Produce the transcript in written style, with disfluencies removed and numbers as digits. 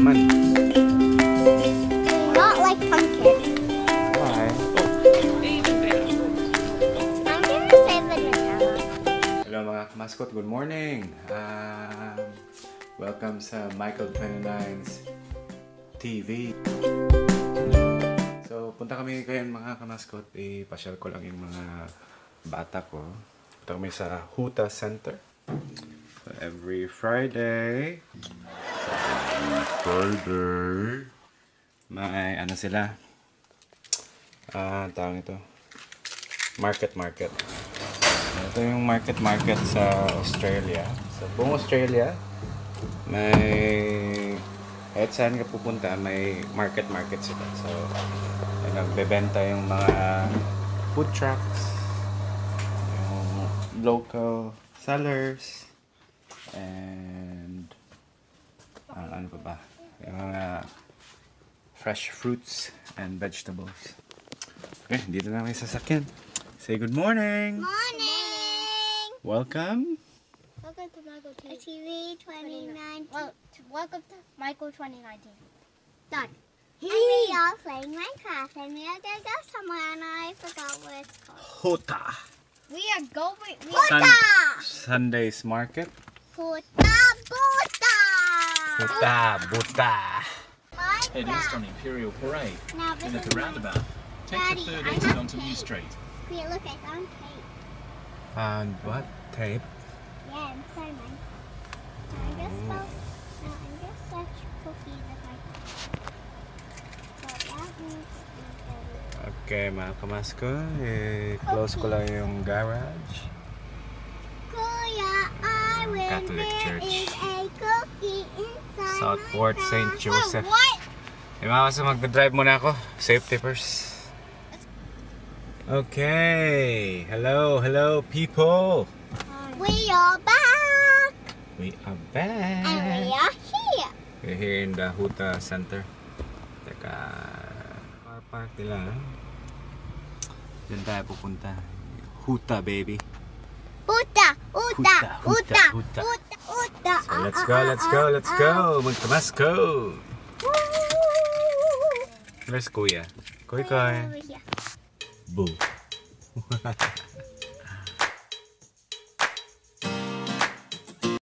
gulaman. Not like pumpkin. Why? I'm gonna save the Nutella. Hello mga kamaskot, good morning. Welcome sa Michael 29's TV. So, punta kami kayo mga kamaskot. Ipasyal ko lang yung mga bata ko. Punta kami sa HOTA Center. So, every Friday, may ano sila. Tawag ito. Market. Ito yung market sa Australia. Sa buong Australia, may kahit saan ka pupunta, may market sila. So, nagbebenta yung mga food trucks, yung local sellers, and ano pa ba? Yung mga fresh fruits and vegetables. Okay, dito na may sasakyan. Say good morning! Morning! Welcome! Welcome to Michael TV 2019. Welcome to Michael 2019. Done. And we are playing Minecraft and we are going to go somewhere and I forgot what it's called. HOTA! We are going... Sunday's Market. HOTA! HOTA! Head east on Imperial Parade, Now this and at is the roundabout, take Daddy, the third I exit have onto New tape. Street. Wait, look, I found tape. Found what? Tape? Yeah, inside mine. I just spelled... No, I just search cookies if I can. So that means... Okay, mga kamasko, close ko lang yung garage. Kuya, I will Catholic Church. is a cookie inside Southport my St. car. Joseph. What? Mga magdadrive muna ako. Safety first. Okay. Hello people. We are back. We are back. And we are here. We're here in the HOTA Center. Teka, car park nila. Diyan tayo pupunta. HOTA, baby. Uta. So let's go. Magkamasko. Where's Kuya? Kuya. Over here. Boo.